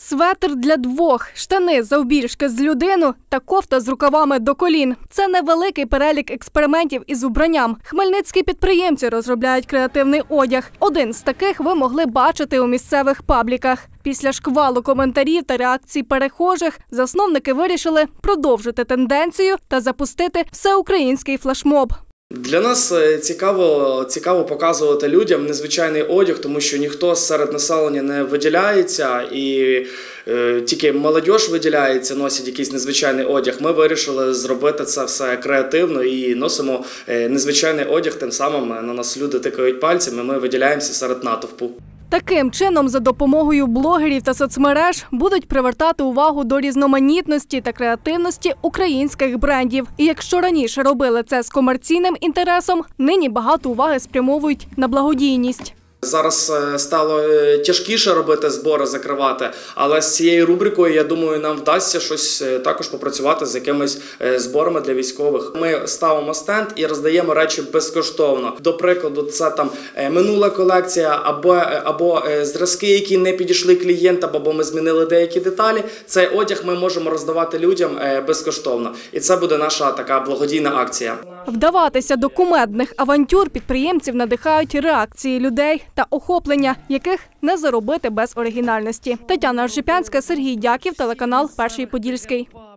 Светр для двох, штани завбільшки з людину та кофта з рукавами до колін. Це невеликий перелік експериментів із убранням. Хмельницькі підприємці розробляють креативний одяг. Один з таких ви могли бачити у місцевих пабліках. Після шквалу коментарів та реакцій перехожих засновники вирішили продовжити тенденцію та запустити всеукраїнський флешмоб. Для нас цікаво показувати людям незвичайний одяг, тому що ніхто серед населення не виділяється і тільки молодь виділяється, носить якийсь незвичайний одяг. Ми вирішили зробити це все креативно і носимо незвичайний одяг, тим самим на нас люди тикають пальцями, ми виділяємося серед натовпу. Таким чином, за допомогою блогерів та соцмереж будуть привертати увагу до різноманітності та креативності українських брендів. І якщо раніше робили це з комерційним інтересом, нині багато уваги спрямовують на благодійність. Зараз стало тяжкіше робити збори, закривати, але з цією рубрикою, я думаю, нам вдасться щось також попрацювати з якимись зборами для військових. Ми ставимо стенд і роздаємо речі безкоштовно. До прикладу, це там минула колекція або зразки, які не підійшли клієнтам, або ми змінили деякі деталі. Цей одяг ми можемо роздавати людям безкоштовно. І це буде наша така благодійна акція. Вдаватися до кумедних авантюр підприємців надихають реакції людей та охоплення, яких не заробити без оригінальності. Тетяна Ржепянська, Сергій Дяків, телеканал «Перший Подільський».